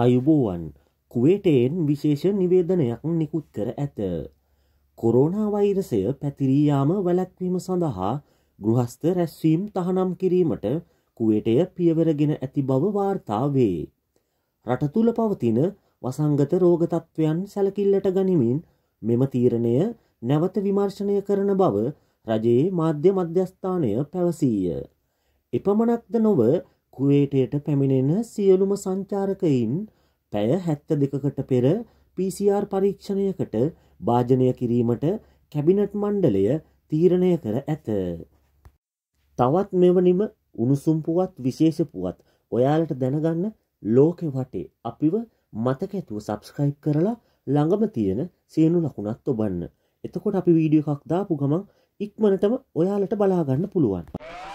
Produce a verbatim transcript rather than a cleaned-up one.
අයුබෝවන් කුවේටයෙන් විශේෂ නිවේදනයක් නිකුත් කර ඇත. කොරෝනා වෛරසය පැතිරී යාම වැළැක්වීම සඳහා ගෘහස්ත රැස්වීම් තහනම් කිරීමට කුවේටය පියවරගෙන ඇති බව වාර්තා වේ. රට තුළ පවතින වසංගත රෝග තත්ත්වයන් සැලකිල්ලට ගනිමින් මෙම තීරණය නැවත විමර්ශනය කරන බව රජයේ මාධ්‍ය මධ්‍යස්ථානය පැවසීය. එපමණක්ද නොව කුවේටයට පැමිණෙන සියලුම සංචාරකයින් පැය හැත්තෑ දෙකකට පෙර පී සී ආර් පරීක්ෂණයකට භාජනය කිරීමට කැබිනට් මණ්ඩලය තීරණය කර ඇත. තවත් මෙවැනිම උණුසුම් පුවත් විශේෂ පුවත් ඔයාලට දැනගන්න ලෝකෙ වටේ අපිව මතක ඇතුව සබ්ස්ක්‍රයිබ් කරලා ළඟම තියෙන සේනු ලකුණත් ඔබන්න. එතකොට අපි වීඩියෝ එකක් දාපු ගමන් ඉක්මනටම ඔයාලට බලා ගන්න පුළුවන්.